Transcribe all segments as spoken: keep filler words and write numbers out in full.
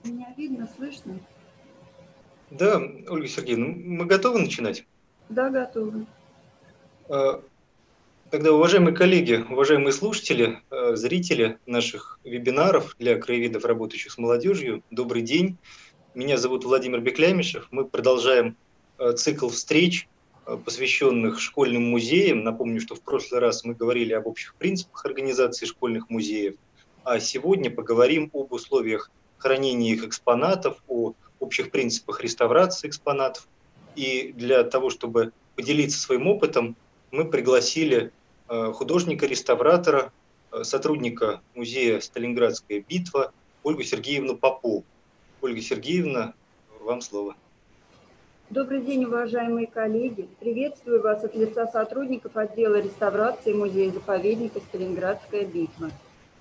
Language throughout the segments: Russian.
Меня видно, слышно? Да, Ольга Сергеевна, мы готовы начинать? Да, готовы. А, Тогда, уважаемые коллеги, уважаемые слушатели, э, зрители наших вебинаров для краеведов, работающих с молодежью, добрый день. Меня зовут Владимир Беклямишев. Мы продолжаем э, цикл встреч, э, посвященных школьным музеям. Напомню, что в прошлый раз мы говорили об общих принципах организации школьных музеев, а сегодня поговорим об условиях хранения их экспонатов, о общих принципах реставрации экспонатов. И для того, чтобы поделиться своим опытом, мы пригласили э, художника-реставратора, э, сотрудника музея «Сталинградская битва» Ольгу Сергеевну Попову. Ольга Сергеевна, вам слово. Добрый день, уважаемые коллеги. Приветствую вас от лица сотрудников отдела реставрации музея-заповедника «Сталинградская битва».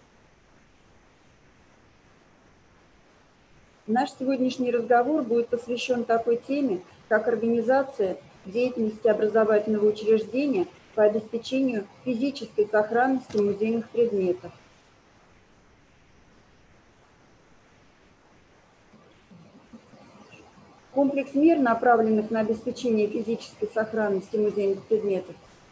Наш сегодняшний разговор будет посвящен такой теме, как организация деятельности образовательного учреждения по обеспечению физической сохранности музейных предметов. Комплекс мер, направленных на обеспечение физической сохранности музейных предметов,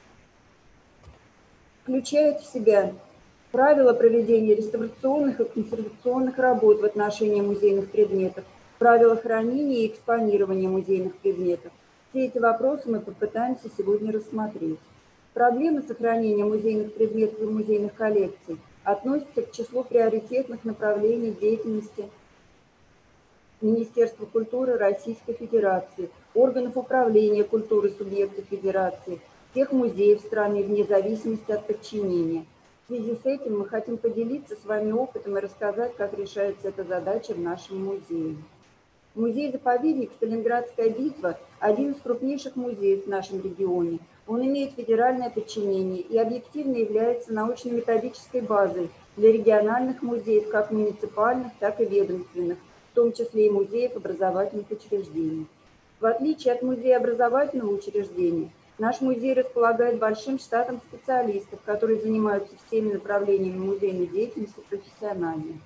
включает в себя правила проведения реставрационных и консервационных работ в отношении музейных предметов, правила хранения и экспонирования музейных предметов. Все эти вопросы мы попытаемся сегодня рассмотреть. Проблемы сохранения музейных предметов и музейных коллекций относятся к числу приоритетных направлений деятельности Министерства культуры Российской Федерации, органов управления культуры субъектов Федерации, всех музеев страны вне зависимости от подчинения. В связи с этим мы хотим поделиться с вами опытом и рассказать, как решается эта задача в нашем музее. Музей-заповедник «Сталинградская битва» – один из крупнейших музеев в нашем регионе. Он имеет федеральное подчинение и объективно является научно-методической базой для региональных музеев, как муниципальных, так и ведомственных, в том числе и музеев образовательных учреждений. В отличие от музея образовательного учреждения, наш музей располагает большим штатом специалистов, которые занимаются всеми направлениями музейной деятельности профессионально.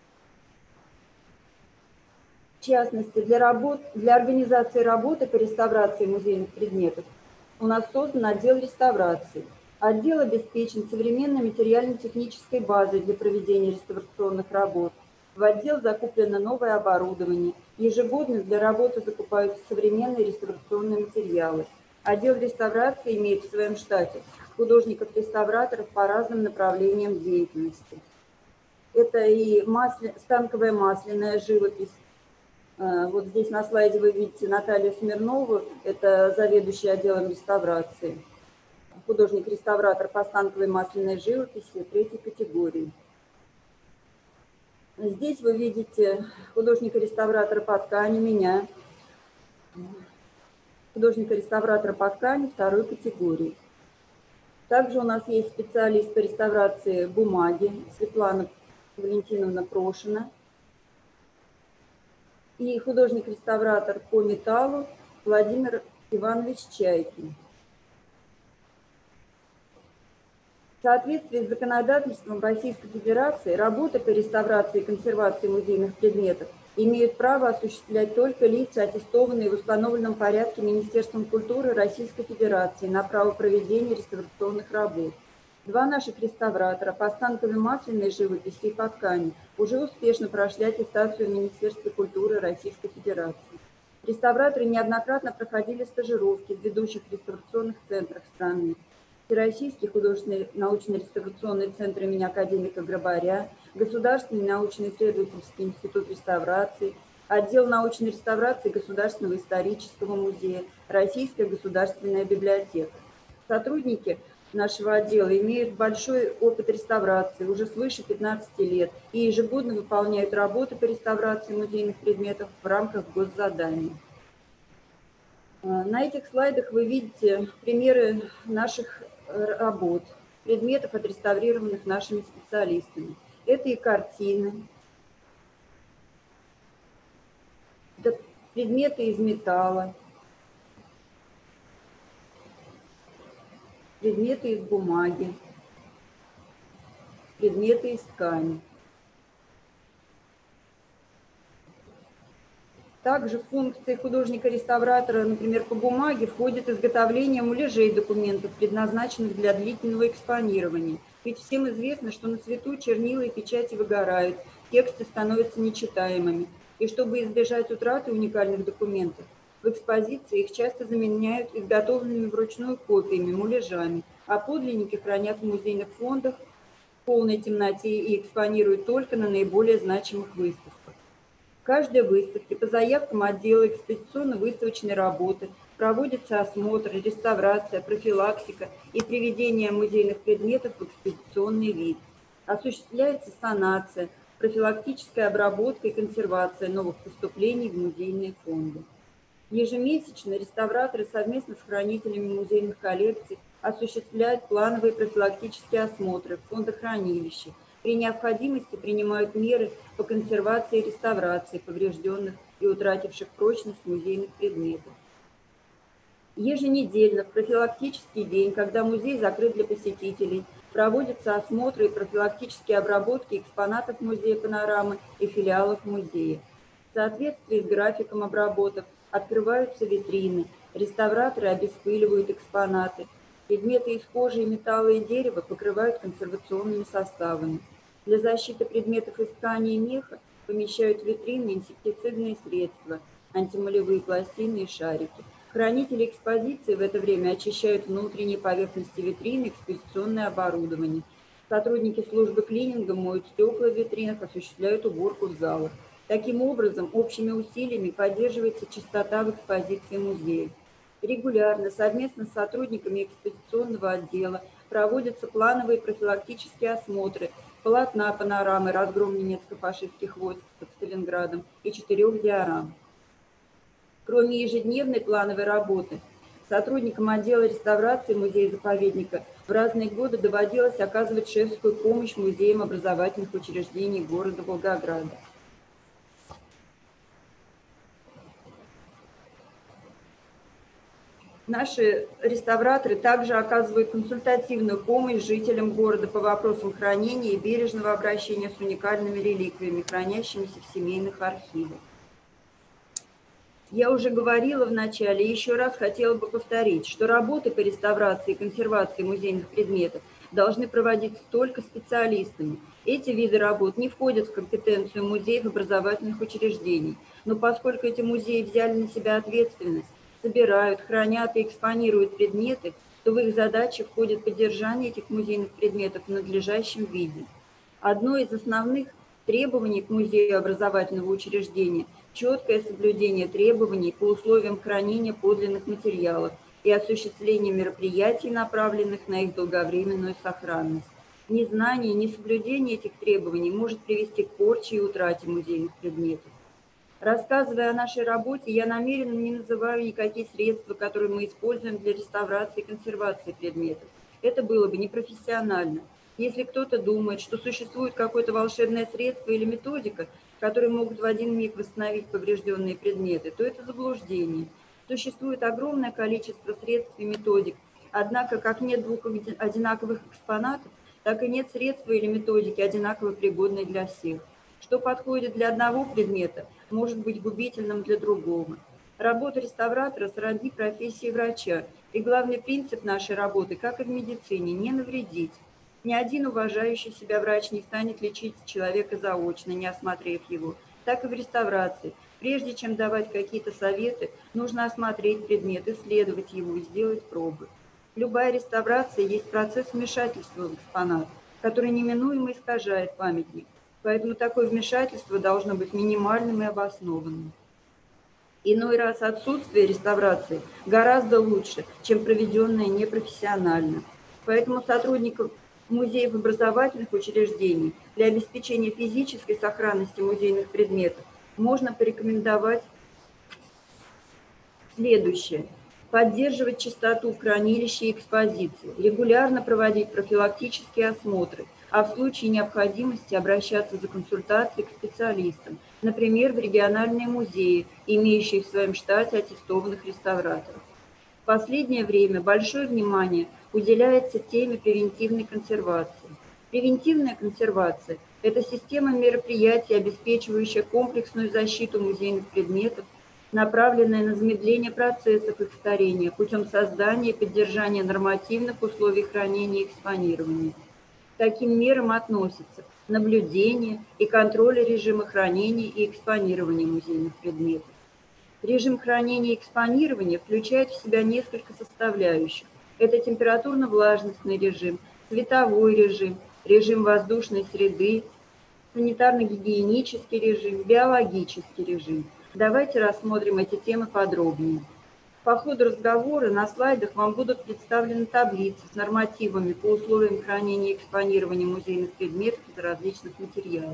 В частности, для, работ, для организации работы по реставрации музейных предметов у нас создан отдел реставрации. Отдел обеспечен современной материально-технической базой для проведения реставрационных работ. В отдел закуплено новое оборудование. Ежегодно для работы закупаются современные реставрационные материалы. Отдел реставрации имеет в своем штате художников-реставраторов по разным направлениям деятельности. Это и масле, станковая масляная живопись. Вот здесь на слайде вы видите Наталью Смирнову, это заведующая отделом реставрации, художник-реставратор по станковой масляной живописи третьей категории. Здесь вы видите художника-реставратора по ткани, меня, художника-реставратора по ткани второй категории. Также у нас есть специалист по реставрации бумаги Светлана Валентиновна Прошина и художник-реставратор по металлу Владимир Иванович Чайкин. В соответствии с законодательством Российской Федерации, работы по реставрации и консервации музейных предметов имеют право осуществлять только лица, аттестованные в установленном порядке Министерством культуры Российской Федерации на право проведения реставрационных работ. Два наших реставратора по станковой масляной живописи и по ткани уже успешно прошли аттестацию в Министерстве культуры Российской Федерации. Реставраторы неоднократно проходили стажировки в ведущих реставрационных центрах страны. Всероссийский художественный научно-реставрационный центр имени академика Грабаря, Государственный научно-исследовательский институт реставрации, отдел научной реставрации Государственного исторического музея, Российская государственная библиотека. Сотрудники нашего отдела имеют большой опыт реставрации, уже свыше пятнадцати лет, и ежегодно выполняют работы по реставрации музейных предметов в рамках госзаданий. На этих слайдах вы видите примеры наших работ, предметов, отреставрированных нашими специалистами. Это и картины, это предметы из металла, предметы из бумаги, предметы из ткани. Также в функции художника-реставратора, например, по бумаге, входит изготовление муляжей документов, предназначенных для длительного экспонирования. Ведь всем известно, что на свету чернила и печати выгорают, тексты становятся нечитаемыми. И чтобы избежать утраты уникальных документов, в экспозиции их часто заменяют изготовленными вручную копиями, муляжами, а подлинники хранят в музейных фондах в полной темноте и экспонируют только на наиболее значимых выставках. В каждой выставке по заявкам отдела экспозиционно-выставочной работы проводится осмотр, реставрация, профилактика и приведение музейных предметов в экспозиционный вид. Осуществляется санация, профилактическая обработка и консервация новых поступлений в музейные фонды. Ежемесячно реставраторы совместно с хранителями музейных коллекций осуществляют плановые профилактические осмотры в фондохранилищах. При необходимости принимают меры по консервации и реставрации поврежденных и утративших прочность музейных предметов. Еженедельно в профилактический день, когда музей закрыт для посетителей, проводятся осмотры и профилактические обработки экспонатов музея «Панорама» и филиалов музея. В соответствии с графиком обработок открываются витрины, реставраторы обеспыливают экспонаты, предметы из кожи, металла и дерева покрывают консервационными составами. Для защиты предметов из ткани и меха помещают в витрины инсектицидные средства, антимолевые пластины и шарики. Хранители экспозиции в это время очищают внутренние поверхности витрины, экспозиционное оборудование. Сотрудники службы клининга моют стекла в витринах, осуществляют уборку в залах. Таким образом, общими усилиями поддерживается чистота в экспозиции музея. Регулярно, совместно с сотрудниками экспозиционного отдела, проводятся плановые профилактические осмотры полотна «Панорамы», разгром немецко-фашистских войск под Сталинградом и четырех диорам. Кроме ежедневной плановой работы, сотрудникам отдела реставрации музея-заповедника в разные годы доводилось оказывать шефскую помощь музеям образовательных учреждений города Волгограда. Наши реставраторы также оказывают консультативную помощь жителям города по вопросам хранения и бережного обращения с уникальными реликвиями, хранящимися в семейных архивах. Я уже говорила в начале, и еще раз хотела бы повторить, что работы по реставрации и консервации музейных предметов должны проводиться только специалистами. Эти виды работ не входят в компетенцию музеев образовательных учреждений, но поскольку эти музеи взяли на себя ответственность, собирают, хранят и экспонируют предметы, то в их задачи входит поддержание этих музейных предметов в надлежащем виде. Одно из основных требований к музею образовательного учреждения – четкое соблюдение требований по условиям хранения подлинных материалов и осуществление мероприятий, направленных на их долговременную сохранность. Незнание, несоблюдение этих требований может привести к порче и утрате музейных предметов. Рассказывая о нашей работе, я намеренно не называю никакие средства, которые мы используем для реставрации и консервации предметов. Это было бы непрофессионально. Если кто-то думает, что существует какое-то волшебное средство или методика, которые могут в один миг восстановить поврежденные предметы, то это заблуждение. Существует огромное количество средств и методик, однако как нет двух одинаковых экспонатов, так и нет средства или методики, одинаково пригодной для всех. Что подходит для одного предмета, может быть губительным для другого. Работа реставратора сродни профессии врача, и главный принцип нашей работы, как и в медицине, не навредить. Ни один уважающий себя врач не станет лечить человека заочно, не осмотрев его. Так и в реставрации. Прежде чем давать какие-то советы, нужно осмотреть предмет, исследовать его и сделать пробы. Любая реставрация есть процесс вмешательства в экспонат, который неминуемо искажает памятник. Поэтому такое вмешательство должно быть минимальным и обоснованным. Иной раз отсутствие реставрации гораздо лучше, чем проведенное непрофессионально. Поэтому сотрудникам музеев образовательных учреждений для обеспечения физической сохранности музейных предметов можно порекомендовать следующее. Поддерживать чистоту в хранилище и экспозиции, регулярно проводить профилактические осмотры, а в случае необходимости обращаться за консультацией к специалистам, например, в региональные музеи, имеющие в своем штате аттестованных реставраторов. В последнее время большое внимание уделяется теме превентивной консервации. Превентивная консервация – это система мероприятий, обеспечивающая комплексную защиту музейных предметов, направленная на замедление процессов их старения путем создания и поддержания нормативных условий хранения и экспонирования. К таким мерам относятся наблюдение и контроль режима хранения и экспонирования музейных предметов. Режим хранения и экспонирования включает в себя несколько составляющих. Это температурно-влажностный режим, световой режим, режим воздушной среды, санитарно-гигиенический режим, биологический режим. Давайте рассмотрим эти темы подробнее. По ходу разговора на слайдах вам будут представлены таблицы с нормативами по условиям хранения и экспонирования музейных предметов из различных материалов.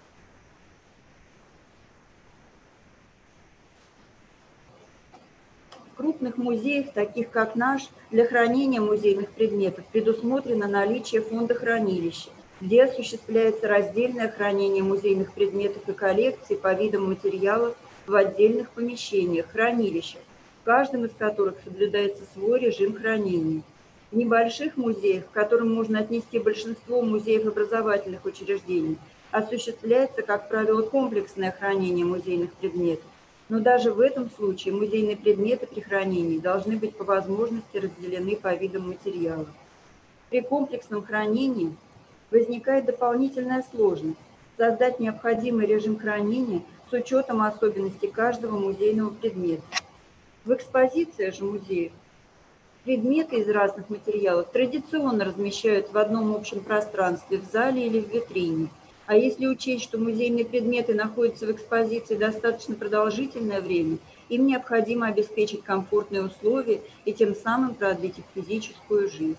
В крупных музеях, таких как наш, для хранения музейных предметов предусмотрено наличие фонда хранилища, где осуществляется раздельное хранение музейных предметов и коллекций по видам материалов в отдельных помещениях, хранилищах, в каждом из которых соблюдается свой режим хранения. В небольших музеях, к которым можно отнести большинство музеев образовательных учреждений, осуществляется, как правило, комплексное хранение музейных предметов. Но даже в этом случае музейные предметы при хранении должны быть по возможности разделены по видам материалов. При комплексном хранении возникает дополнительная сложность – создать необходимый режим хранения с учетом особенностей каждого музейного предмета. В экспозициях же музеев предметы из разных материалов традиционно размещают в одном общем пространстве в зале или в витрине. А если учесть, что музейные предметы находятся в экспозиции достаточно продолжительное время, им необходимо обеспечить комфортные условия и тем самым продлить их физическую жизнь.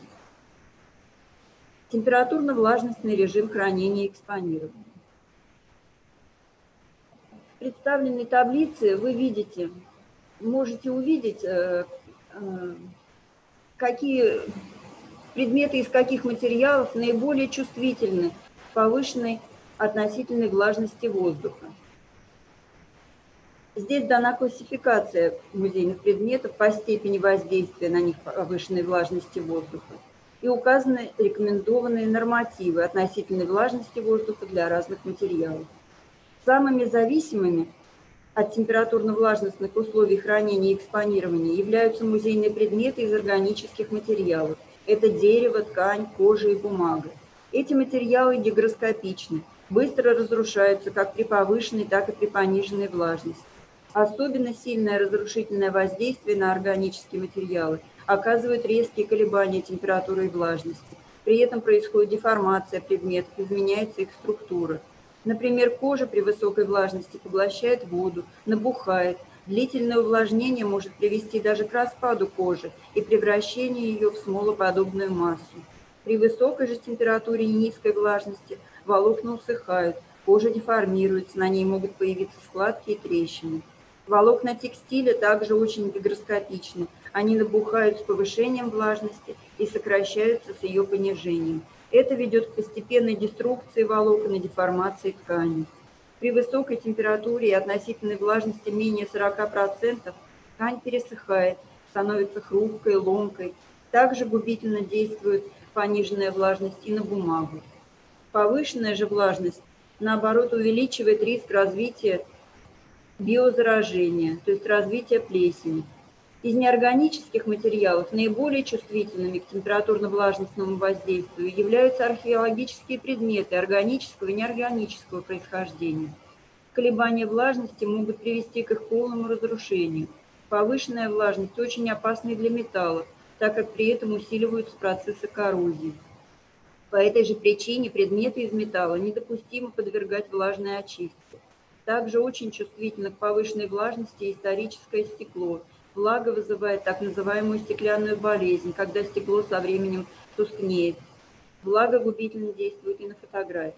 Температурно-влажностный режим хранения и экспонирования. В представленной таблице вы видите, можете увидеть, какие предметы из каких материалов наиболее чувствительны к повышенной относительной влажности воздуха. Здесь дана классификация музейных предметов по степени воздействия на них повышенной влажности воздуха и указаны рекомендованные нормативы относительной влажности воздуха для разных материалов. Самыми зависимыми от температурно-влажностных условий хранения и экспонирования являются музейные предметы из органических материалов. Это дерево, ткань, кожа и бумага. Эти материалы гигроскопичны, быстро разрушаются как при повышенной, так и при пониженной влажности. Особенно сильное разрушительное воздействие на органические материалы оказывают резкие колебания температуры и влажности. При этом происходит деформация предметов, изменяется их структура. Например, кожа при высокой влажности поглощает воду, набухает. Длительное увлажнение может привести даже к распаду кожи и превращению ее в смолоподобную массу. При высокой же температуре и низкой влажности волокна усыхают, кожа деформируется, на ней могут появиться складки и трещины. Волокна текстиля также очень гигроскопичны. Они набухают с повышением влажности и сокращаются с ее понижением. Это ведет к постепенной деструкции волокон и деформации ткани. При высокой температуре и относительной влажности менее сорока процентов ткань пересыхает, становится хрупкой, ломкой. Также губительно действует пониженная влажность и на бумагу. Повышенная же влажность, наоборот, увеличивает риск развития биозаражения, то есть развития плесени. Из неорганических материалов наиболее чувствительными к температурно-влажностному воздействию являются археологические предметы органического и неорганического происхождения. Колебания влажности могут привести к их полному разрушению. Повышенная влажность очень опасна для металлов, так как при этом усиливаются процессы коррозии. По этой же причине предметы из металла недопустимо подвергать влажной очистке. Также очень чувствительно к повышенной влажности историческое стекло. Влага вызывает так называемую стеклянную болезнь, когда стекло со временем тускнеет. Влага губительно действует и на фотографии.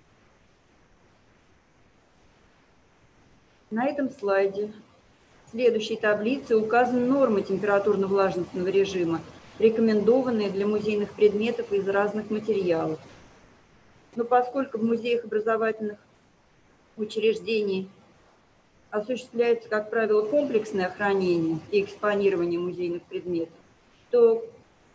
На этом слайде, в следующей таблице, указаны нормы температурно-влажностного режима, рекомендованные для музейных предметов из разных материалов. Но поскольку в музеях образовательных учреждений осуществляется, как правило, комплексное хранение и экспонирование музейных предметов, то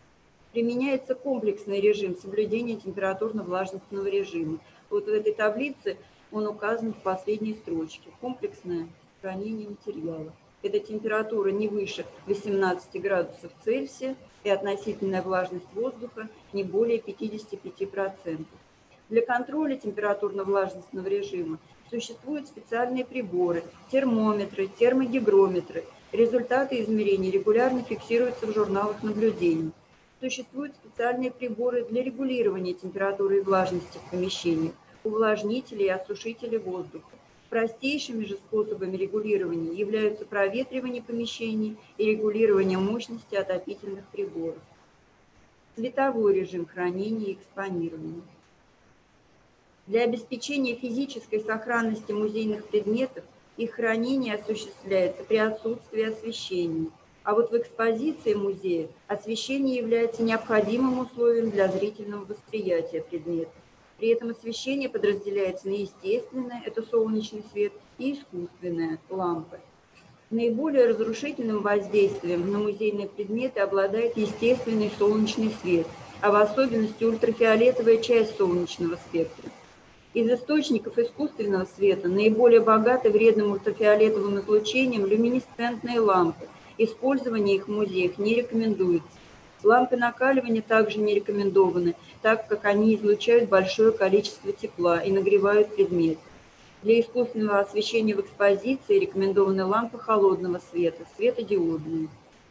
Применяется комплексный режим соблюдения температурно-влажностного режима. Вот в этой таблице он указан в последней строчке. Комплексное хранение материала. Это температура не выше восемнадцати градусов Цельсия и относительная влажность воздуха не более пятидесяти пяти процентов. Для контроля температурно-влажностного режима существуют специальные приборы, термометры, термогигрометры. Результаты измерений регулярно фиксируются в журналах наблюдений. Существуют специальные приборы для регулирования температуры и влажности в помещении, увлажнители и осушители воздуха. Простейшими же способами регулирования являются проветривание помещений и регулирование мощности отопительных приборов. Световой режим хранения и экспонирования. Для обеспечения физической сохранности музейных предметов их хранение осуществляется при отсутствии освещения. А вот в экспозиции музея освещение является необходимым условием для зрительного восприятия предмета. При этом освещение подразделяется на естественное, это солнечный свет, и искусственное, лампы. Наиболее разрушительным воздействием на музейные предметы обладает естественный солнечный свет, а в особенности ультрафиолетовая часть солнечного спектра. Из источников искусственного света наиболее богаты вредным ультрафиолетовым излучением люминесцентные лампы. Использование их в музеях не рекомендуется. Лампы накаливания также не рекомендованы, так как они излучают большое количество тепла и нагревают предмет. Для искусственного освещения в экспозиции рекомендованы лампы холодного света, светодиодные.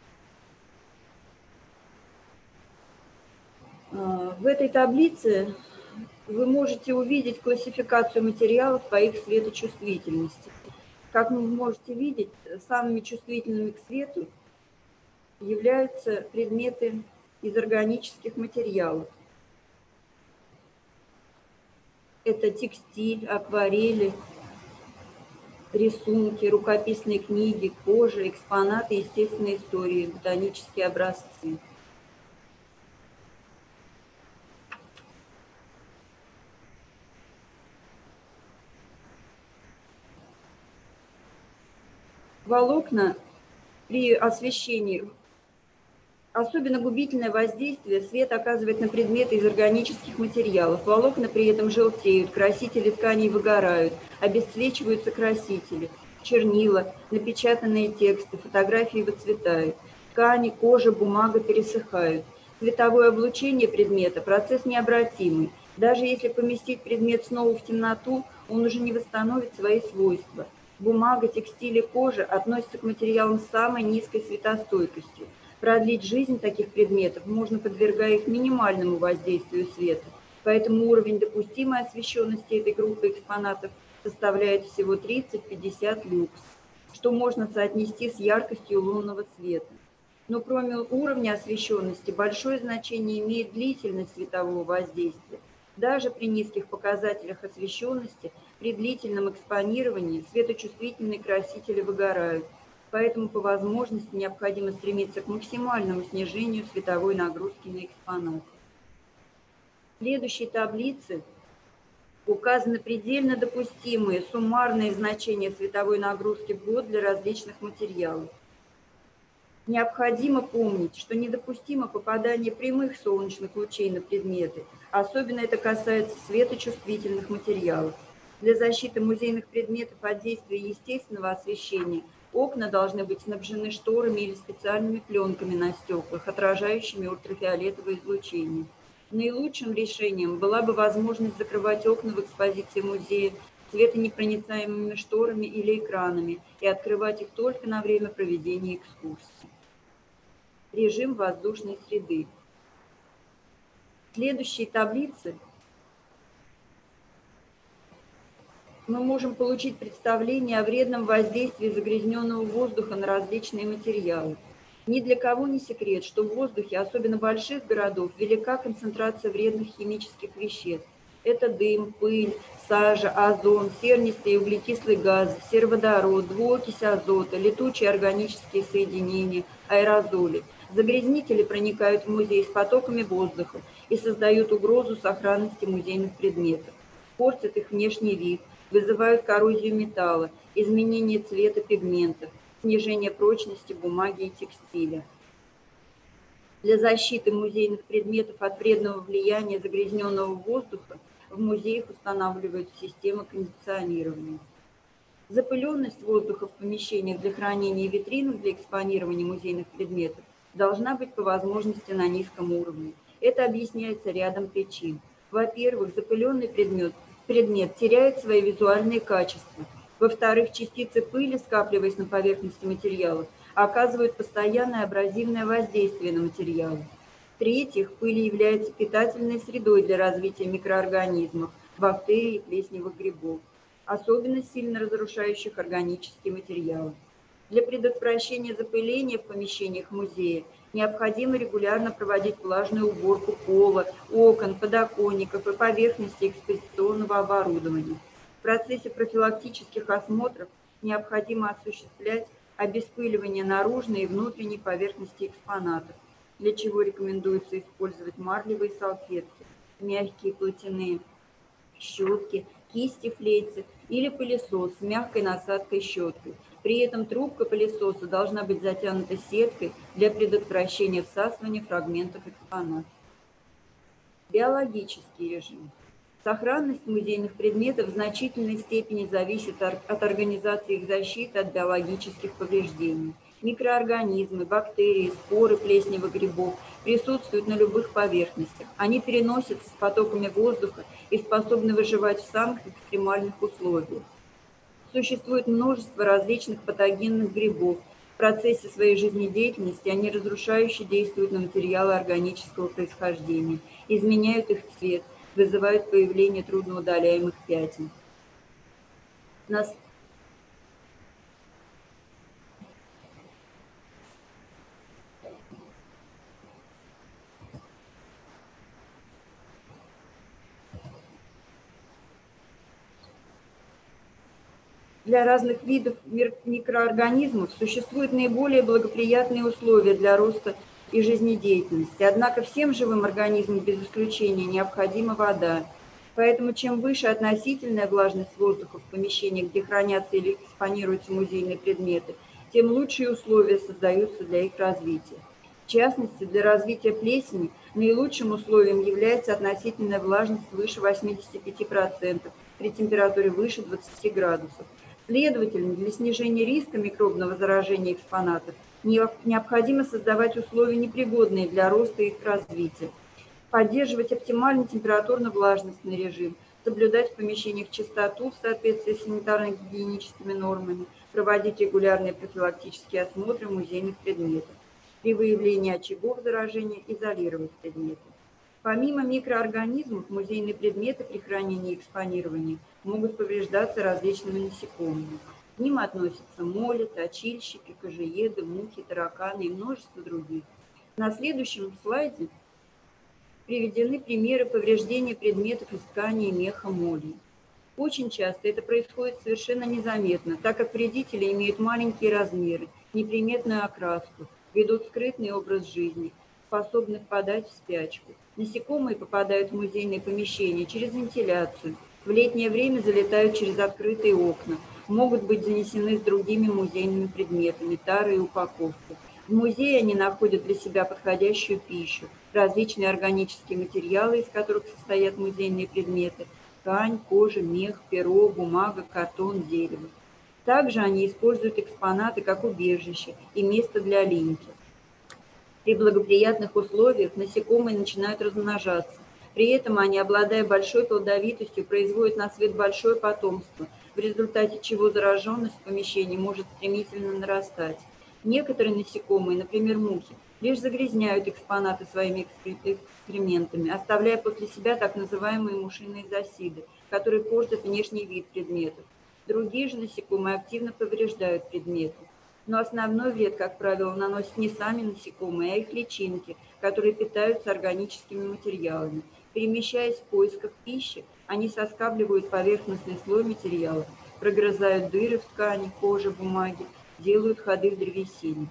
В этой таблице вы можете увидеть классификацию материалов по их светочувствительности. Как вы можете видеть, самыми чувствительными к свету являются предметы из органических материалов. Это текстиль, акварели, рисунки, рукописные книги, кожа, экспонаты естественной истории, ботанические образцы. Волокна при освещении. Особенно губительное воздействие свет оказывает на предметы из органических материалов. Волокна при этом желтеют, красители тканей выгорают, обесцвечиваются красители, чернила, напечатанные тексты, фотографии выцветают, ткани, кожа, бумага пересыхают. Световое облучение предмета – процесс необратимый. Даже если поместить предмет снова в темноту, он уже не восстановит свои свойства. Бумага, текстиль и кожа относятся к материалам с самой низкой светостойкостью. Продлить жизнь таких предметов можно, подвергая их минимальному воздействию света. Поэтому уровень допустимой освещенности этой группы экспонатов составляет всего тридцать-пятьдесят люкс, что можно соотнести с яркостью лунного света. Но кроме уровня освещенности, большое значение имеет длительность светового воздействия. Даже при низких показателях освещенности, при длительном экспонировании светочувствительные красители выгорают. Поэтому по возможности необходимо стремиться к максимальному снижению световой нагрузки на экспонат. В следующей таблице указаны предельно допустимые суммарные значения световой нагрузки в год для различных материалов. Необходимо помнить, что недопустимо попадание прямых солнечных лучей на предметы, особенно это касается светочувствительных материалов. Для защиты музейных предметов от действия естественного освещения окна должны быть снабжены шторами или специальными пленками на стеклах, отражающими ультрафиолетовое излучение. Наилучшим решением была бы возможность закрывать окна в экспозиции музея светонепроницаемыми шторами или экранами и открывать их только на время проведения экскурсии. Режим воздушной среды. В следующей таблице мы можем получить представление о вредном воздействии загрязненного воздуха на различные материалы. Ни для кого не секрет, что в воздухе, особенно больших городов, велика концентрация вредных химических веществ. Это дым, пыль, сажа, озон, сернистый и углекислый газ, сероводород, двуокись азота, летучие органические соединения, аэрозоли. Загрязнители проникают в музей с потоками воздуха и создают угрозу сохранности музейных предметов, портят их внешний вид, вызывают коррозию металла, изменение цвета пигментов, снижение прочности бумаги и текстиля. Для защиты музейных предметов от вредного влияния загрязненного воздуха в музеях устанавливают системы кондиционирования. Запыленность воздуха в помещениях для хранения и витринах для экспонирования музейных предметов должна быть по возможности на низком уровне. Это объясняется рядом причин. Во-первых, запыленный предмет, предмет теряет свои визуальные качества. Во-вторых, частицы пыли, скапливаясь на поверхности материалов, оказывают постоянное абразивное воздействие на материалы. В-третьих, пыль является питательной средой для развития микроорганизмов, бактерий и плесневых грибов, особенно сильно разрушающих органические материалы. Для предотвращения запыления в помещениях музея необходимо регулярно проводить влажную уборку пола, окон, подоконников и поверхностей экспозиционного оборудования. В процессе профилактических осмотров необходимо осуществлять обеспыливание наружной и внутренней поверхности экспонатов, для чего рекомендуется использовать марлевые салфетки, мягкие платяные щетки, кисти флейцы или пылесос с мягкой насадкой щеткой. При этом трубка пылесоса должна быть затянута сеткой для предотвращения всасывания фрагментов экспонатов. Биологический режим. Сохранность музейных предметов в значительной степени зависит от организации их защиты от биологических повреждений. Микроорганизмы, бактерии, споры плесневых грибов присутствуют на любых поверхностях. Они переносятся с потоками воздуха и способны выживать в самых экстремальных условиях. Существует множество различных патогенных грибов. В процессе своей жизнедеятельности они разрушающе действуют на материалы органического происхождения, изменяют их цвет, вызывают появление трудноудаляемых пятен. Нас... Для разных видов микроорганизмов существуют наиболее благоприятные условия для роста и жизнедеятельности. Однако всем живым организмам без исключения необходима вода. Поэтому чем выше относительная влажность воздуха в помещениях, где хранятся или экспонируются музейные предметы, тем лучшие условия создаются для их развития. В частности, для развития плесени наилучшим условием является относительная влажность свыше восьмидесяти пяти процентов при температуре выше двадцати градусов. Следовательно, для снижения риска микробного заражения экспонатов необходимо создавать условия, непригодные для роста и их развития, поддерживать оптимальный температурно-влажностный режим, соблюдать в помещениях чистоту в соответствии с санитарно-гигиеническими нормами, проводить регулярные профилактические осмотры музейных предметов. При выявлении очагов заражения изолировать предметы. Помимо микроорганизмов, музейные предметы при хранении и экспонировании могут повреждаться различными насекомыми. К ним относятся моли, точильщики, кожееды, мухи, тараканы и множество других. На следующем слайде приведены примеры повреждения предметов из ткани и меха молей. Очень часто это происходит совершенно незаметно, так как вредители имеют маленькие размеры, неприметную окраску, ведут скрытный образ жизни, способны впадать в спячку. Насекомые попадают в музейные помещения через вентиляцию, в летнее время залетают через открытые окна, могут быть занесены с другими музейными предметами, тарой и упаковкой. В музее они находят для себя подходящую пищу, различные органические материалы, из которых состоят музейные предметы, ткань, кожа, мех, перо, бумага, картон, дерево. Также они используют экспонаты как убежище и место для линьки. При благоприятных условиях насекомые начинают размножаться. При этом они, обладая большой плодовитостью, производят на свет большое потомство, в результате чего зараженность в помещении может стремительно нарастать. Некоторые насекомые, например, мухи, лишь загрязняют экспонаты своими экскрементами, оставляя после себя так называемые мушиные засиды, которые портят внешний вид предметов. Другие же насекомые активно повреждают предметы. Но основной вред, как правило, наносят не сами насекомые, а их личинки, которые питаются органическими материалами. Перемещаясь в поисках пищи, они соскабливают поверхностный слой материалов, прогрызают дыры в ткани, коже, бумаге, делают ходы в древесине.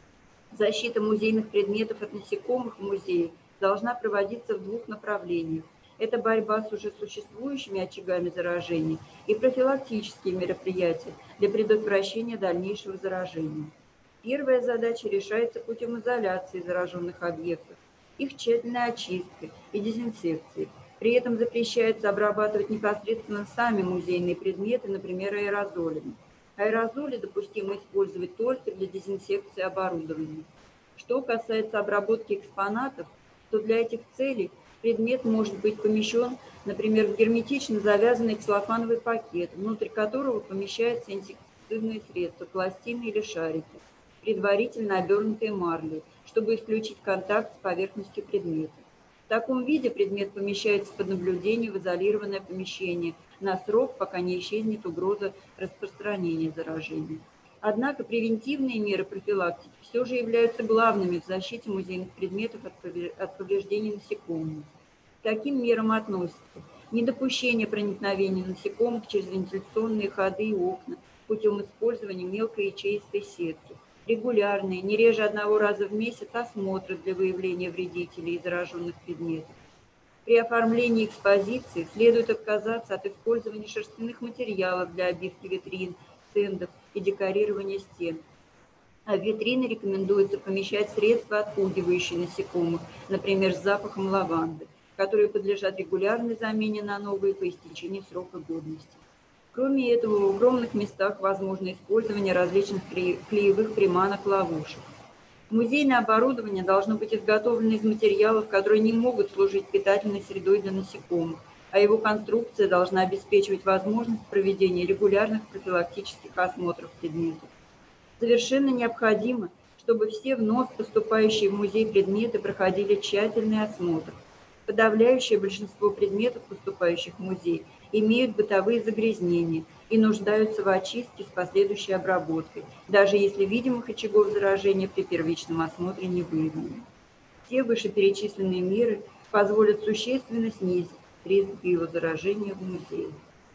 Защита музейных предметов от насекомых в музее должна проводиться в двух направлениях. Это борьба с уже существующими очагами заражения и профилактические мероприятия для предотвращения дальнейшего заражения. Первая задача решается путем изоляции зараженных объектов, их тщательной очисткой и дезинфекцией. При этом запрещается обрабатывать непосредственно сами музейные предметы, например, аэрозолями. Аэрозоли допустимо использовать только для дезинфекции оборудования. Что касается обработки экспонатов, то для этих целей предмет может быть помещен, например, в герметично завязанный целлофановый пакет, внутрь которого помещаются инсектицидные средства, пластины или шарики, предварительно обернутые марлей, чтобы исключить контакт с поверхностью предмета. В таком виде предмет помещается под наблюдение в изолированное помещение на срок, пока не исчезнет угроза распространения заражения. Однако превентивные меры профилактики все же являются главными в защите музейных предметов от повреждений насекомыми. К таким мерам относятся недопущение проникновения насекомых через вентиляционные ходы и окна путем использования мелкой ячеистой сетки, регулярные, не реже одного раза в месяц, осмотры для выявления вредителей и зараженных предметов. При оформлении экспозиции следует отказаться от использования шерстяных материалов для обивки витрин, стендов и декорирования стен. А в витрины рекомендуется помещать средства, отпугивающие насекомых, например, с запахом лаванды, которые подлежат регулярной замене на новые по истечении срока годности. Кроме этого, в укромных местах возможно использование различных клеевых приманок-ловушек. Музейное оборудование должно быть изготовлено из материалов, которые не могут служить питательной средой для насекомых, а его конструкция должна обеспечивать возможность проведения регулярных профилактических осмотров предметов. Совершенно необходимо, чтобы все вновь поступающие в музей предметы проходили тщательный осмотр. Подавляющее большинство предметов, поступающих в музей, имеют бытовые загрязнения и нуждаются в очистке с последующей обработкой, даже если видимых очагов заражения при первичном осмотре не выявлено. Все вышеперечисленные меры позволят существенно снизить риск биозаражения в музее.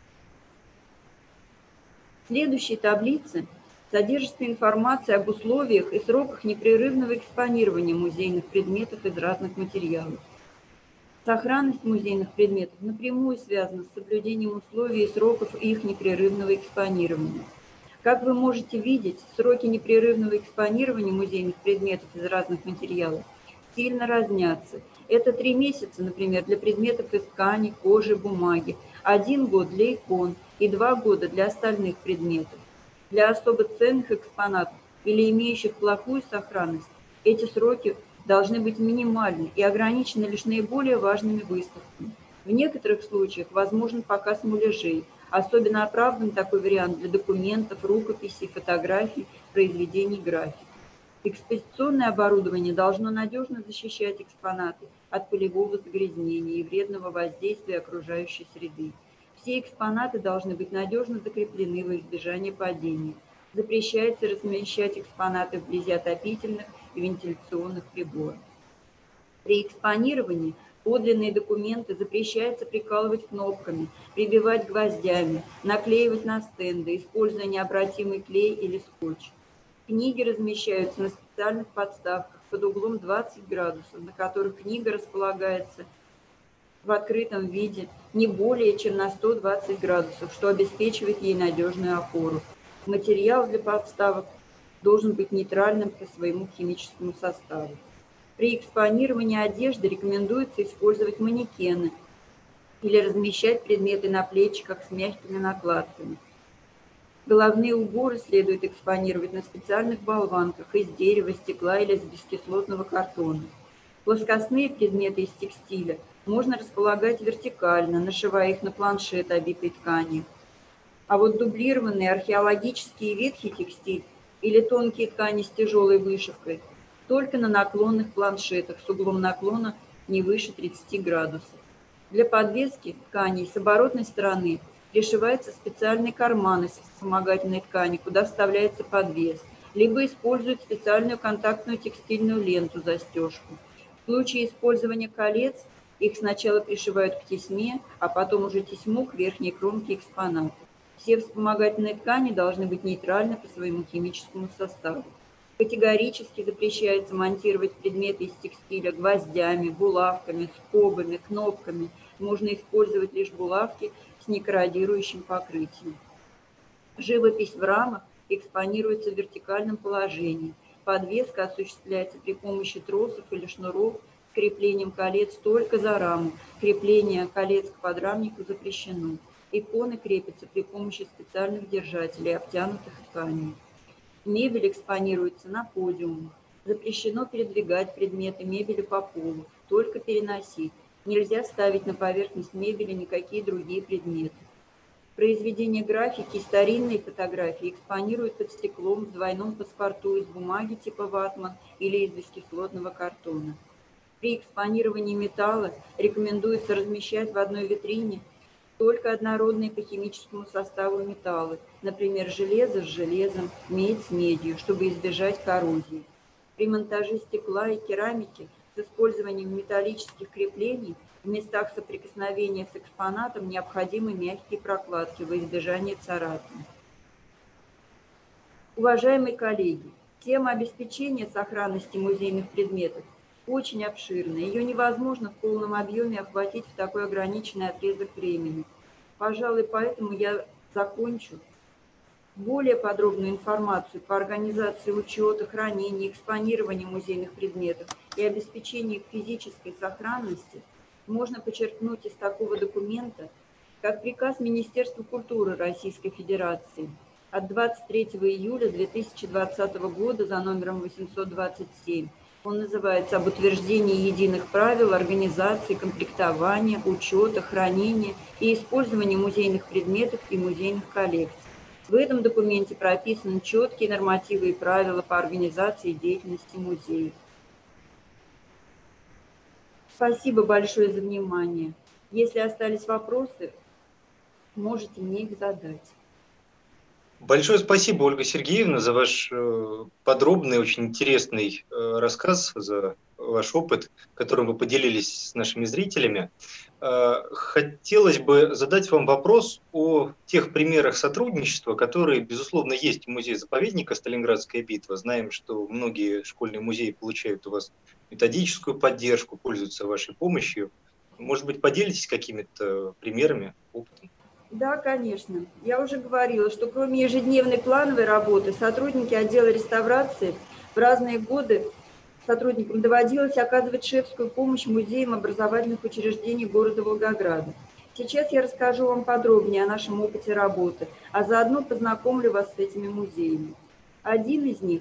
В следующей таблице содержится информация об условиях и сроках непрерывного экспонирования музейных предметов из разных материалов. Сохранность музейных предметов напрямую связана с соблюдением условий и сроков их непрерывного экспонирования. Как вы можете видеть, сроки непрерывного экспонирования музейных предметов из разных материалов сильно разнятся. Это три месяца, например, для предметов из ткани, кожи, бумаги, один год для икон и два года для остальных предметов. Для особо ценных экспонатов или имеющих плохую сохранность эти сроки должны быть минимальны и ограничены лишь наиболее важными выставками. В некоторых случаях возможен показ муляжей. Особенно оправдан такой вариант для документов, рукописей, фотографий, произведений графики. Экспозиционное оборудование должно надежно защищать экспонаты от пылевого загрязнения и вредного воздействия окружающей среды. Все экспонаты должны быть надежно закреплены во избежание падения. Запрещается размещать экспонаты вблизи отопительных и вентиляционных приборов. При экспонировании подлинные документы запрещается прикалывать кнопками, прибивать гвоздями, наклеивать на стенды, используя необратимый клей или скотч. Книги размещаются на специальных подставках под углом двадцать градусов, на которых книга располагается в открытом виде не более чем на сто двадцать градусов, что обеспечивает ей надежную опору. Материал для подставок должен быть нейтральным по своему химическому составу. При экспонировании одежды рекомендуется использовать манекены или размещать предметы на плечиках с мягкими накладками. Головные уборы следует экспонировать на специальных болванках из дерева, стекла или из бескислотного картона. Плоскостные предметы из текстиля можно располагать вертикально, нашивая их на планшет, обитой тканью. А вот дублированный археологический и ветхий текстиль или тонкие ткани с тяжелой вышивкой только на наклонных планшетах с углом наклона не выше тридцати градусов. Для подвески тканей с оборотной стороны пришивается специальный карман из вспомогательной ткани, куда вставляется подвес, либо используют специальную контактную текстильную ленту-застежку. В случае использования колец их сначала пришивают к тесьме, а потом уже тесьму к верхней кромке экспоната. Все вспомогательные ткани должны быть нейтральны по своему химическому составу. Категорически запрещается монтировать предметы из текстиля гвоздями, булавками, скобами, кнопками. Можно использовать лишь булавки с некорродирующим покрытием. Живопись в рамах экспонируется в вертикальном положении. Подвеска осуществляется при помощи тросов или шнуров с креплением колец только за раму. Крепление колец к подрамнику запрещено. Иконы крепятся при помощи специальных держателей, обтянутых тканью. Мебель экспонируется на подиумах. Запрещено передвигать предметы мебели по полу, только переносить. Нельзя ставить на поверхность мебели никакие другие предметы. Произведения графики и старинные фотографии экспонируют под стеклом в двойном паспорту из бумаги типа ватман или из бескислотного картона. При экспонировании металла рекомендуется размещать в одной витрине только однородные по химическому составу металлы, например, железо с железом, медь с медью, чтобы избежать коррозии. При монтаже стекла и керамики с использованием металлических креплений в местах соприкосновения с экспонатом необходимы мягкие прокладки во избежание царапин. Уважаемые коллеги, тема обеспечения сохранности музейных предметов очень обширная. Ее невозможно в полном объеме охватить в такой ограниченный отрезок времени. Пожалуй, поэтому я закончу. Более подробную информацию по организации учета, хранения, экспонирования музейных предметов и обеспечению их физической сохранности можно почерпнуть из такого документа, как приказ Министерства культуры Российской Федерации от двадцать третьего июля две тысячи двадцатого года за номером восемьсот двадцать семь. Он называется «Об утверждении единых правил организации, комплектования, учета, хранения и использования музейных предметов и музейных коллекций». В этом документе прописаны четкие нормативы и правила по организации деятельности музеев. Спасибо большое за внимание. Если остались вопросы, можете мне их задать. Большое спасибо, Ольга Сергеевна, за ваш подробный, очень интересный рассказ, за ваш опыт, которым вы поделились с нашими зрителями. Хотелось бы задать вам вопрос о тех примерах сотрудничества, которые, безусловно, есть в музее-заповедника «Сталинградская битва». Знаем, что многие школьные музеи получают у вас методическую поддержку, пользуются вашей помощью. Может быть, поделитесь какими-то примерами, опытом? Да, конечно. Я уже говорила, что кроме ежедневной плановой работы, сотрудники отдела реставрации в разные годы сотрудникам доводилось оказывать шефскую помощь музеям образовательных учреждений города Волгограда. Сейчас я расскажу вам подробнее о нашем опыте работы, а заодно познакомлю вас с этими музеями. Один из них...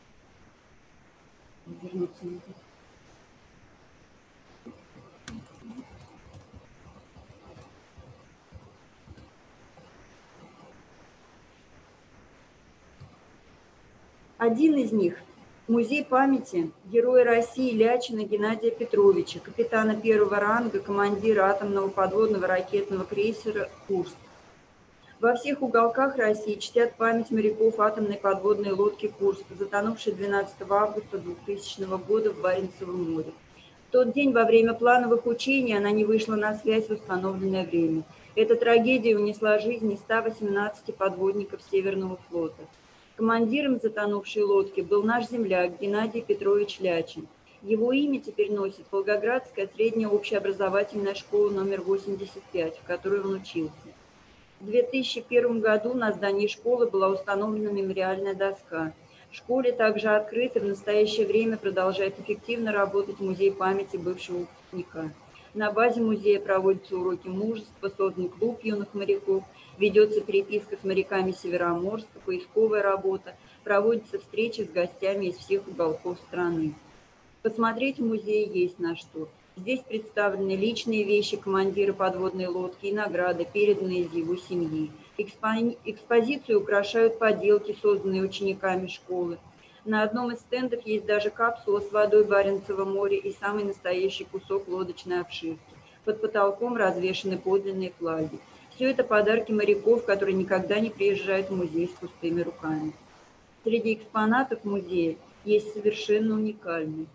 Один из них – музей памяти героя России Лячина Геннадия Петровича, капитана первого ранга, командира атомного подводного ракетного крейсера «Курск». Во всех уголках России чтят память моряков атомной подводной лодки «Курск», затонувшей двенадцатого августа двухтысячного года в Баренцевом море. В тот день во время плановых учений она не вышла на связь в установленное время. Эта трагедия унесла жизни ста восемнадцати подводников Северного флота. Командиром затонувшей лодки был наш земляк Геннадий Петрович Лячин. Его имя теперь носит Волгоградская средняя общеобразовательная школа номер восемьдесят пять, в которой он учился. В две тысячи первом году на здании школы была установлена мемориальная доска. В школе также открыт и в настоящее время продолжает эффективно работать музей памяти бывшего выпускника. На базе музея проводятся уроки мужества, создан клуб юных моряков, ведется переписка с моряками Североморска, поисковая работа, проводятся встречи с гостями из всех уголков страны. Посмотреть в музее есть на что. Здесь представлены личные вещи командира подводной лодки и награды, переданные из его семьи. Экспо- экспозицию украшают поделки, созданные учениками школы. На одном из стендов есть даже капсула с водой Баренцева моря и самый настоящий кусок лодочной обшивки. Под потолком развешаны подлинные флаги. Все это подарки моряков, которые никогда не приезжают в музей с пустыми руками. Среди экспонатов музея есть совершенно уникальный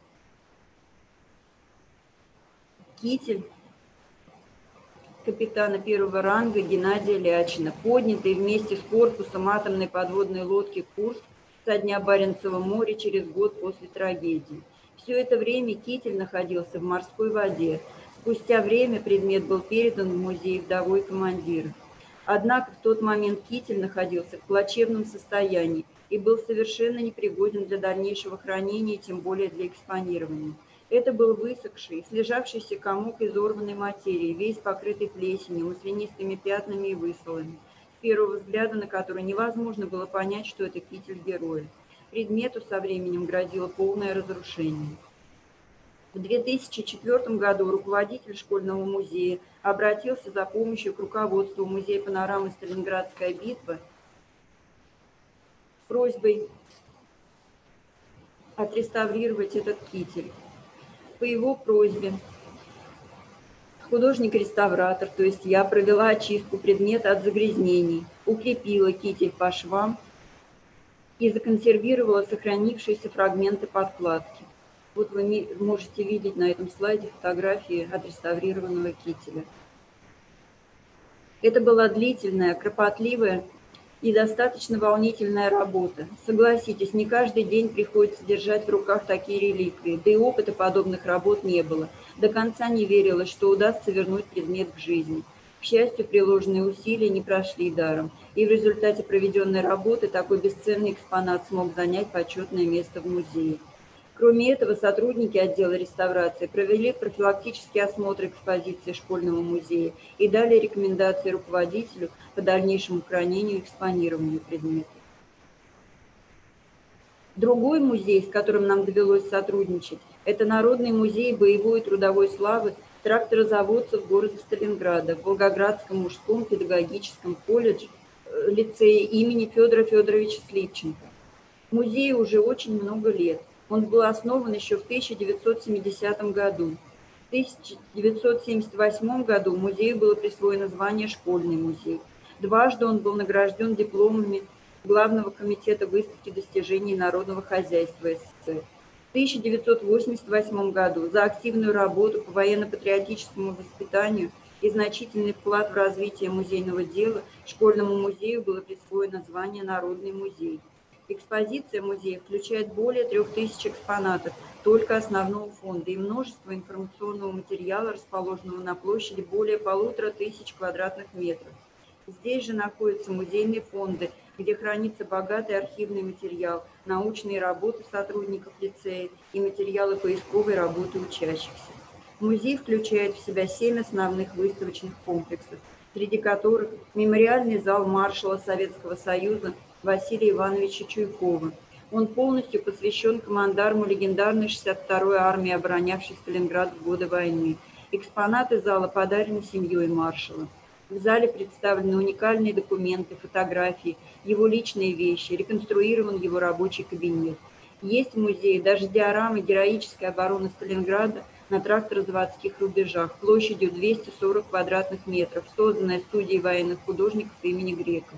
китель капитана первого ранга Геннадия Лячина, поднятый вместе с корпусом атомной подводной лодки «Курск» со дня Баренцева моря через год после трагедии. Все это время китель находился в морской воде. Спустя время предмет был передан в музей вдовой командира. Однако в тот момент китель находился в плачевном состоянии и был совершенно непригоден для дальнейшего хранения, тем более для экспонирования. Это был высохший, слежавшийся комок изорванной материи, весь покрытый плесенью, маслянистыми пятнами и высолами, с первого взгляда на который невозможно было понять, что это китель героя. Предмету со временем грозило полное разрушение. В две тысячи четвёртом году руководитель школьного музея обратился за помощью к руководству музея панорамы «Сталинградская битва» с просьбой отреставрировать этот китель. По его просьбе художник-реставратор, то есть я, провела очистку предмета от загрязнений, укрепила китель по швам и законсервировала сохранившиеся фрагменты подкладки. Вот вы можете видеть на этом слайде фотографии отреставрированного кителя. Это была длительная, кропотливая и достаточно волнительная работа. Согласитесь, не каждый день приходится держать в руках такие реликвии, да и опыта подобных работ не было. До конца не верилось, что удастся вернуть предмет к жизни. К счастью, приложенные усилия не прошли даром, и в результате проведенной работы такой бесценный экспонат смог занять почетное место в музее. Кроме этого, сотрудники отдела реставрации провели профилактический осмотр экспозиции школьного музея и дали рекомендации руководителю по дальнейшему хранению и экспонированию предметов. Другой музей, с которым нам довелось сотрудничать, это Народный музей боевой и трудовой славы тракторозаводцев города Сталинграда в Волгоградском мужском педагогическом колледже, лицее имени Федора Федоровича Сливченко. Музею уже очень много лет. Он был основан еще в тысяча девятьсот семидесятом году. В тысяча девятьсот семьдесят восьмом году музею было присвоено звание «Школьный музей». Дважды он был награжден дипломами Главного комитета выставки достижений народного хозяйства СССР. В тысяча девятьсот восемьдесят восьмом году за активную работу по военно-патриотическому воспитанию и значительный вклад в развитие музейного дела школьному музею было присвоено звание «Народный музей». Экспозиция музея включает более трех тысяч экспонатов только основного фонда и множество информационного материала, расположенного на площади более полутора тысяч квадратных метров. Здесь же находятся музейные фонды, где хранится богатый архивный материал, научные работы сотрудников лицея и материалы поисковой работы учащихся. Музей включает в себя семь основных выставочных комплексов, среди которых мемориальный зал маршала Советского Союза Василия Ивановича Чуйкова. Он полностью посвящен командарму легендарной шестьдесят второй армии, оборонявшей Сталинград в годы войны. Экспонаты зала подарены семьей маршала. В зале представлены уникальные документы, фотографии, его личные вещи, реконструирован его рабочий кабинет. Есть в музее даже диорамы героической обороны Сталинграда на тракторозаводских рубежах площадью двести сорок квадратных метров, созданная студией военных художников имени Грекова.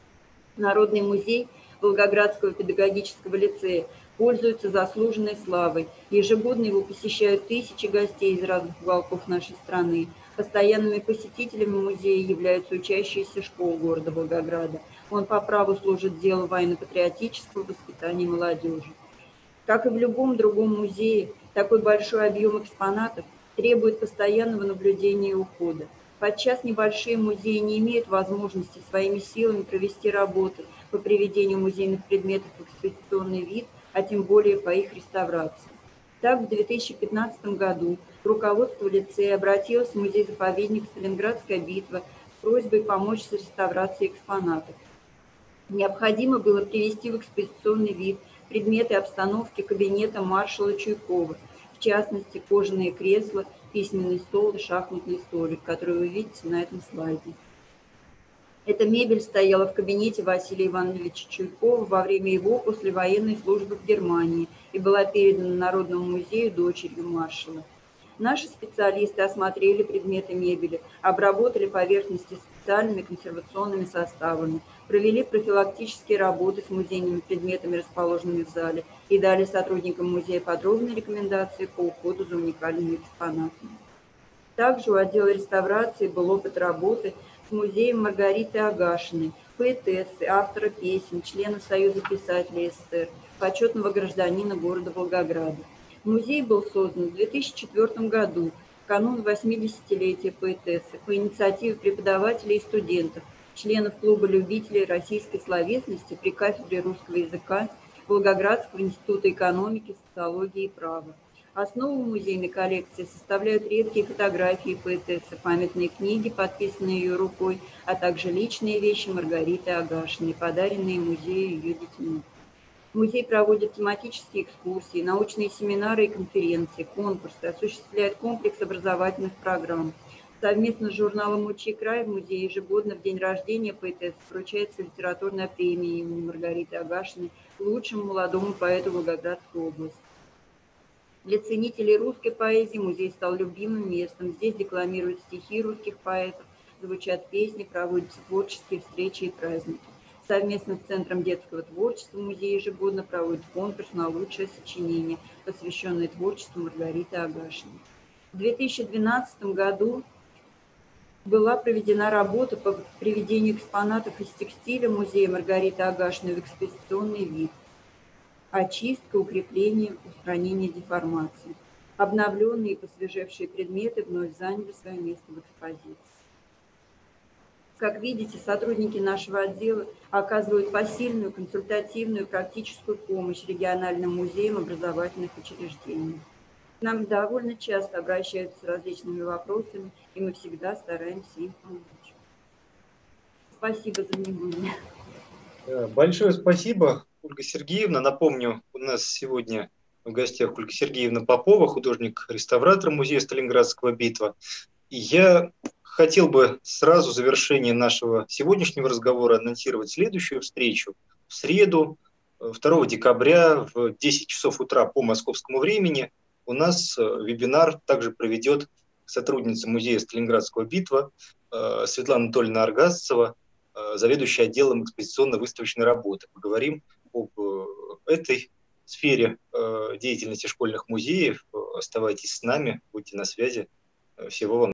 Народный музей Волгоградского педагогического лицея пользуется заслуженной славой. Ежегодно его посещают тысячи гостей из разных уголков нашей страны. Постоянными посетителями музея являются учащиеся школ города Волгограда. Он по праву служит делу военно-патриотического воспитания молодежи. Как и в любом другом музее, такой большой объем экспонатов требует постоянного наблюдения и ухода. Подчас небольшие музеи не имеют возможности своими силами провести работы по приведению музейных предметов в экспозиционный вид, а тем более по их реставрации. Так, в две тысячи пятнадцатом году руководство лицея обратилось в музей-заповедник «Сталинградская битва» с просьбой помочь с реставрацией экспонатов. Необходимо было привести в экспозиционный вид предметы обстановки кабинета маршала Чуйкова, в частности, кожаные кресла, письменный стол и шахматный столик, который вы видите на этом слайде. Эта мебель стояла в кабинете Василия Ивановича Чуйкова во время его послевоенной службы в Германии и была передана Народному музею дочерью маршала. Наши специалисты осмотрели предметы мебели, обработали поверхности специальными консервационными составами, провели профилактические работы с музейными предметами, расположенными в зале, и дали сотрудникам музея подробные рекомендации по уходу за уникальными экспонатами. Также у отдела реставрации был опыт работы с музеем Маргариты Агашиной, поэтессы, автора песен, члена Союза писателей СССР, почетного гражданина города Волгограда. Музей был создан в две тысячи четвёртом году, в канун восьмидесятилетия поэтессы, по инициативе преподавателей и студентов, членов клуба любителей российской словесности при кафедре русского языка Волгоградского института экономики, социологии и права. Основу музейной коллекции составляют редкие фотографии поэтессы, памятные книги, подписанные ее рукой, а также личные вещи Маргариты Агашиной, подаренные музею ее детьми. Музей проводит тематические экскурсии, научные семинары и конференции, конкурсы, осуществляет комплекс образовательных программ. Совместно с журналом «Учи край» в музее ежегодно в день рождения поэтессы вручается литературная премия имени Маргариты Агашиной лучшему молодому поэту Волгоградской области. Для ценителей русской поэзии музей стал любимым местом. Здесь декламируют стихи русских поэтов, звучат песни, проводятся творческие встречи и праздники. Совместно с Центром детского творчества музей ежегодно проводит конкурс на лучшее сочинение, посвященное творчеству Маргариты Агашиной. В две тысячи двенадцатом году была проведена работа по приведению экспонатов из текстиля музея Маргариты Агашиной в экспозиционный вид. Очистка, укрепление, устранение деформации. Обновленные и посвежевшие предметы вновь заняли свое место в экспозиции. Как видите, сотрудники нашего отдела оказывают посильную, консультативную, практическую помощь региональным музеям образовательных учреждений. К нам довольно часто обращаются с различными вопросами, и мы всегда стараемся им помочь. Спасибо за внимание. Большое спасибо, Ольга Сергеевна. Напомню, у нас сегодня в гостях Ольга Сергеевна Попова, художник-реставратор музея Сталинградского битва. И я хотел бы сразу в завершение нашего сегодняшнего разговора анонсировать следующую встречу в среду, второго декабря в десять часов утра по московскому времени. У нас вебинар также проведет сотрудница музея Сталинградского битва Светлана Анатольевна Аргасцева, заведующая отделом экспозиционно-выставочной работы. Поговорим об этой сфере деятельности школьных музеев. Оставайтесь с нами, будьте на связи. Всего вам